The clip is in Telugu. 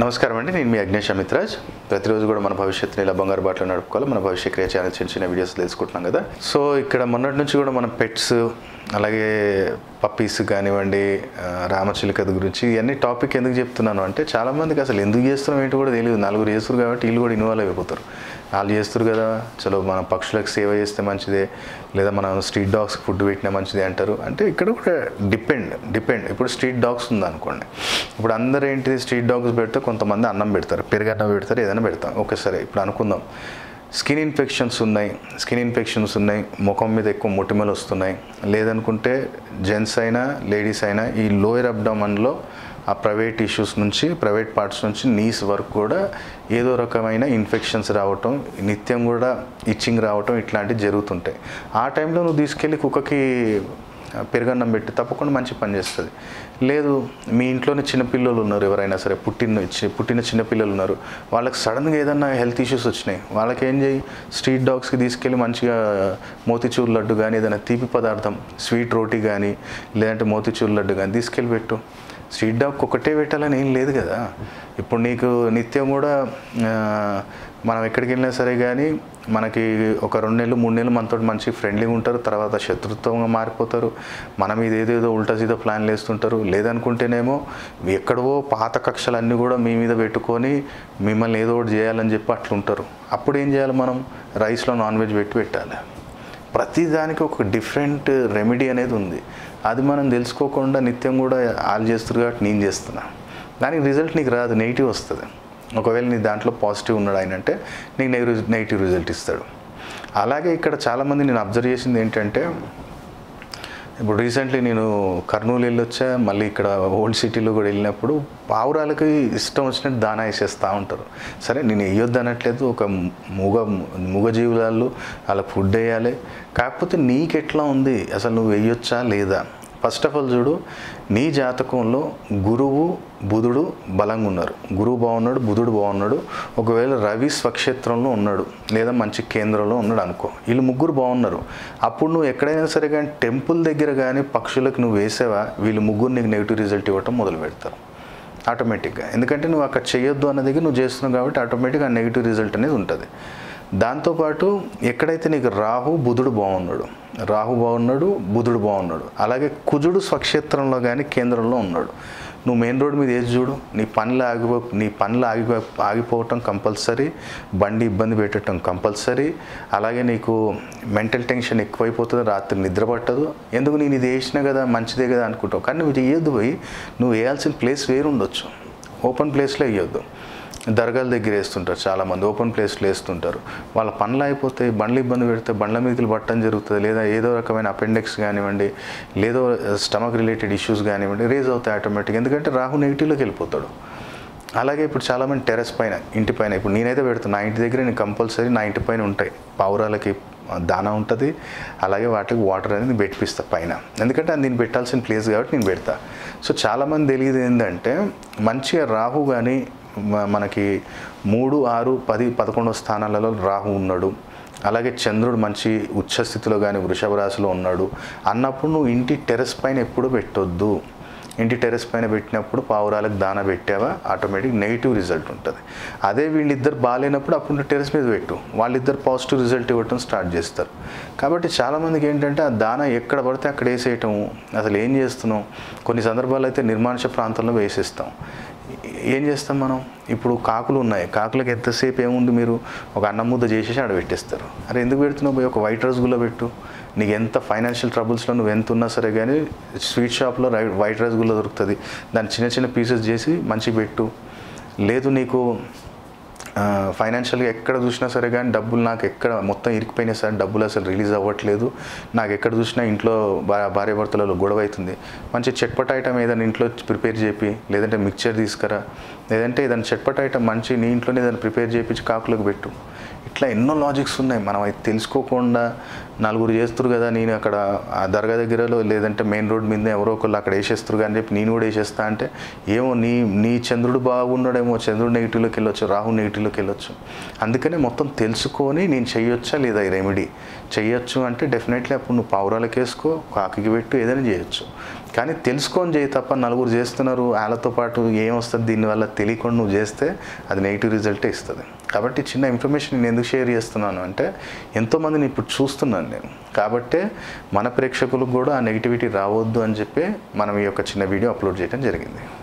నమస్కారం అండి, నేను మీ అగ్నేష్ అమిత్రాజ్. ప్రతిరోజు కూడా మన భవిష్యత్తుని ఇలా బంగారు బాటలో నడుపుకోవాలి. మన భవిష్య క్రియ ఛానల్ చిన్న చిన్న వీడియోస్ తెలుసుకుంటున్నాం కదా. సో ఇక్కడ మొన్నటి నుంచి కూడా మన పెట్స్, అలాగే పప్పీస్ కానివ్వండి, రామచిలుకద గురించి ఇవన్నీ టాపిక్ ఎందుకు చెప్తున్నాను అంటే, చాలామందికి అసలు ఎందుకు చేస్తున్నాం ఏంటో కూడా తెలియదు. నలుగురు చేస్తారు కాబట్టి వీళ్ళు కూడా ఇన్వాల్వ్ అయిపోతారు. వాళ్ళు చేస్తారు కదా, చలో మన పక్షులకు సేవ చేస్తే మంచిదే, లేదా మనం స్ట్రీట్ డాగ్స్కి ఫుడ్ పెట్టినా మంచిదే అంటారు. అంటే ఇక్కడ కూడా డిపెండ్. ఇప్పుడు స్ట్రీట్ డాగ్స్ ఉందనుకోండి, ఇప్పుడు అందరూ ఏంటిది, స్ట్రీట్ డాగ్స్ పెడితే కొంతమంది అన్నం పెడతారు, పెరుగన్నం పెడతారు, ఏదైనా పెడతాం. ఓకే సరే, ఇప్పుడు అనుకుందాం స్కిన్ ఇన్ఫెక్షన్స్ ఉన్నాయి, ముఖం మీద ఎక్కువ మొటిమలు వస్తున్నాయి, లేదనుకుంటే జెంట్స్ అయినా లేడీస్ అయినా ఈ లోయర్ అబ్డామన్లో ఆ ప్రైవేట్ ఇష్యూస్ నుంచి, ప్రైవేట్ పార్ట్స్ నుంచి నీస్ వరకు కూడా ఏదో రకమైన ఇన్ఫెక్షన్స్ రావటం, నిత్యం కూడా ఇచ్చింగ్ రావటం, ఇట్లాంటివి జరుగుతుంటాయి. ఆ టైంలో నువ్వు తీసుకెళ్ళి కుక్కకి పెరుగన్నం పెట్టి తప్పకుండా మంచి పని చేస్తుంది. లేదు, మీ ఇంట్లోనే చిన్నపిల్లలు ఉన్నారు, ఎవరైనా సరే పుట్టిన చిన్నపిల్లలు ఉన్నారు, వాళ్ళకి సడన్గా ఏదన్నా హెల్త్ ఇష్యూస్ వచ్చినాయి, వాళ్ళకి ఏం చేయి, స్ట్రీట్ డాగ్స్కి తీసుకెళ్ళి మంచిగా మోతిచూర్ లడ్డు కానీ, ఏదైనా తీపి పదార్థం, స్వీట్ రోటీ కానీ, లేదంటే మోతిచూర్ లడ్డు కానీ తీసుకెళ్ళి పెట్టు. స్ట్రీట్ డాగ్ ఒకటే పెట్టాలని ఏం లేదు కదా. ఇప్పుడు నీకు నిత్యం కూడా మనం ఎక్కడికి వెళ్ళినా సరే కానీ మనకి ఒక 2 నెలలు 3 నెలలు మనతో మంచి ఫ్రెండ్లీగా ఉంటారు, తర్వాత శత్రుత్వంగా మారిపోతారు, మన మీద ఏదేదో ఉల్టా సీదా ప్లాన్లు వేస్తుంటారు. లేదనుకుంటేనేమో ఎక్కడో పాత కక్షలన్నీ కూడా మీ మీద పెట్టుకొని మిమ్మల్ని ఏదో ఒకటి చేయాలని చెప్పి అట్లుంటారు. అప్పుడు ఏం చేయాలి, మనం రైస్లో నాన్ వెజ్ పెట్టాలి. ప్రతిదానికి ఒక డిఫరెంట్ రెమెడీ అనేది ఉంది. అది మనం తెలుసుకోకుండా నిత్యం కూడా వాళ్ళు చేస్తారు కాబట్టి నేను చేస్తున్నా, దానికి రిజల్ట్ నీకు రాదు, నెగిటివ్ వస్తుంది. ఒకవేళ నీ దాంట్లో పాజిటివ్ ఉన్నాడు ఆయన అంటే నీకు నెగిటివ్ రిజల్ట్ ఇస్తాడు. అలాగే ఇక్కడ చాలామంది నేను అబ్జర్వ్ చేసింది ఏంటంటే, ఇప్పుడు రీసెంట్లీ నేను కర్నూలు వెళ్ళొచ్చా, మళ్ళీ ఇక్కడ ఓల్డ్ సిటీలో కూడా వెళ్ళినప్పుడు పావురాలకి ఇష్టం వచ్చినట్టు దానా వేసేస్తూ ఉంటారు. సరే, నేను వేయొద్దు అనట్లేదు, ఒక మూగజీవులాళ్ళు వాళ్ళకి ఫుడ్ వేయాలి. కాకపోతే నీకు ఎట్లా ఉంది, అసలు నువ్వు వేయొచ్చా లేదా? ఫస్ట్ ఆఫ్ ఆల్ చూడు, నీ జాతకంలో గురువు బుధుడు బలంగా ఉన్నారు. గురువు బాగున్నాడు, బుధుడు బాగున్నాడు. ఒకవేళ రవి స్వక్షేత్రంలో ఉన్నాడు, లేదా మంచి కేంద్రంలో ఉన్నాడు అనుకో, వీళ్ళు ముగ్గురు బాగున్నారు. అప్పుడు నువ్వు ఎక్కడైనా సరే కానీ టెంపుల్ దగ్గర కానీ పక్షులకు నువ్వు వేసావా, వీళ్ళు ముగ్గురు నీకు నెగిటివ్ రిజల్ట్ ఇవ్వటం మొదలు పెడతారు ఆటోమేటిక్గా. ఎందుకంటే నువ్వు అక్కడ చేయొద్దు అన్న దగ్గర నువ్వు చేస్తున్నావు కాబట్టి ఆటోమేటిక్గా ఆ నెగిటివ్ రిజల్ట్ అనేది ఉంటుంది. దాంతోపాటు ఎక్కడైతే నీకు రాహు బుధుడు బుధుడు బాగున్నాడు, అలాగే కుజుడు స్వక్షేత్రంలో కానీ కేంద్రంలో ఉన్నాడు. నువ్వు మెయిన్ రోడ్ మీద ఏది చూడు, నీ పనులు ఆగిపోవటం కంపల్సరీ, బండి ఇబ్బంది పెట్టడం కంపల్సరీ, అలాగే నీకు మెంటల్ టెన్షన్ ఎక్కువైపోతుంది, రాత్రి నిద్ర పట్టదు. ఎందుకు, నేను ఇది వేసినా కదా మంచిదే కదా అనుకుంటావు, కానీ నువ్వు వేయొద్దు. పోయి నువ్వు వేయాల్సిన ప్లేస్ వేరు ఉండొచ్చు, ఓపెన్ ప్లేస్లో వేయొద్దు. దర్గాల దగ్గర వేస్తుంటారు చాలామంది, ఓపెన్ ప్లేస్లో వేస్తుంటారు. వాళ్ళ పనులు అయిపోతాయి, బండ్లు ఇబ్బంది పెడితే బండ్ల మీదకి పట్టడం జరుగుతుంది, లేదా ఏదో రకమైన అపెండిక్స్ కానివ్వండి, లేదో స్టమక్ రిలేటెడ్ ఇష్యూస్ కానివ్వండి రేజ్ అవుతాయి ఆటోమేటిక్గా, ఎందుకంటే రాహు నెగిటివ్లోకి వెళ్ళిపోతాడు. అలాగే ఇప్పుడు చాలామంది టెర్రస్ పైన, ఇంటి పైన, ఇప్పుడు నేనైతే పెడుతున్నాను, నా ఇంటి దగ్గర నేను కంపల్సరీ నా ఇంటి పైన ఉంటాయి పావురాలకి దానా ఉంటుంది, అలాగే వాటికి వాటర్ అనేది పెట్టిస్తా పైన, ఎందుకంటే అది నేను పెట్టాల్సిన ప్లేస్ కాబట్టి నేను పెడతా. సో చాలామంది తెలియదు ఏంటంటే, మంచిగా రాహు కానీ మనకి 3, 6, 10, 11 స్థానాలలో రాహు ఉన్నాడు, అలాగే చంద్రుడు మంచి ఉచ్చస్థితిలో కానీ వృషభ రాశిలో ఉన్నాడు అన్నప్పుడు నువ్వు ఇంటి టెర్రస్ పైన ఎప్పుడు పెట్టొద్దు. ఇంటి టెర్రస్ పైన పెట్టినప్పుడు పావురాలకు దానా పెట్టావా ఆటోమేటిక్ నెగిటివ్ రిజల్ట్ ఉంటుంది. అదే వీళ్ళిద్దరు బాగాలేనప్పుడు అప్పుడు టెర్రస్ మీద పెట్టు, వాళ్ళిద్దరు పాజిటివ్ రిజల్ట్ ఇవ్వటం స్టార్ట్ చేస్తారు. కాబట్టి చాలామందికి ఏంటంటే ఆ దానా ఎక్కడ పడితే అక్కడ వేసేయటం, అసలు ఏం చేస్తున్నాం, కొన్ని సందర్భాల్లో అయితే నిర్మానుష్య ప్రాంతంలో వేసేస్తాం. ఏం చేస్తాం మనం, ఇప్పుడు కాకులు ఉన్నాయి, కాకులకు ఎంతసేపు ఏముంది, మీరు ఒక అన్నం ముద్ద చేసేసి ఆడ పెట్టేస్తారు. అరే ఎందుకు పెడుతున్నావు, పోయి ఒక వైట్ రసగుల్లా పెట్టు. నీకు ఎంత ఫైనాన్షియల్ ట్రబుల్స్లో నువ్వు ఎంత ఉన్నా సరే కానీ స్వీట్ షాప్లో వైట్ రసగుల్లా దొరుకుతుంది, దాన్ని చిన్న చిన్న పీసెస్ చేసి మంచిగా పెట్టు. లేదు నీకు ఫైనాన్షియల్గా ఎక్కడ చూసినా సరే కానీ డబ్బులు నాకు ఎక్కడ మొత్తం ఇరికిపోయినా సరే డబ్బులు అసలు రిలీజ్ అవ్వట్లేదు, నాకు ఎక్కడ చూసినా ఇంట్లో భార్యాభర్తలలో గొడవ అవుతుంది, మంచి చట్పట్ ఐటమ్ ఏదైనా ఇంట్లో ప్రిపేర్ చేపి, లేదంటే మిక్చర్ తీసుకురా, లేదంటే ఏదైనా చట్పట్ ఐటమ్ మంచి నీ ఇంట్లోనే ఏదైనా ప్రిపేర్ చేయించి కాకులకు పెట్టు. ఇట్లా ఎన్నో లాజిక్స్ ఉన్నాయి, మనం అయితే తెలుసుకోకుండా నలుగురు చేస్తారు కదా, నేను అక్కడ ఆ దర్గా దగ్గరలో లేదంటే మెయిన్ రోడ్ మీద ఎవరో ఒకళ్ళు అక్కడ వేసేస్తారు కానీ చెప్పి నేను కూడా వేసేస్తా అంటే, ఏమో నీ చంద్రుడు బాగున్నాడేమో, చంద్రుడు నెగిటివ్లోకి వెళ్ళొచ్చు, రాహు నెగిటివ్లోకి వెళ్ళొచ్చు. అందుకనే మొత్తం తెలుసుకొని నేను చేయొచ్చా లేదా ఈ రెమెడీ చేయొచ్చు అంటే డెఫినెట్లీ అప్పుడు నువ్వు పావురాలకు వేసుకో, కాకికి పెట్టు, ఏదైనా చేయొచ్చు. కానీ తెలుసుకొని చేయి తప్ప నలుగురు చేస్తున్నారు వాళ్ళతో పాటు ఏం వస్తుంది దీనివల్ల తెలియకుండా నువ్వు చేస్తే అది నెగిటివ్ రిజల్టే ఇస్తుంది. కాబట్టి చిన్న ఇన్ఫర్మేషన్ నేను ఎందుకు షేర్ చేస్తున్నాను అంటే ఎంతోమందిని ఇప్పుడు చూస్తున్నాను నేను, కాబట్టే మన ప్రేక్షకులకు కూడా ఆ నెగిటివిటీ రావద్దు అని చెప్పి మనం ఈ యొక్క చిన్న వీడియో అప్లోడ్ చేయడం జరిగింది.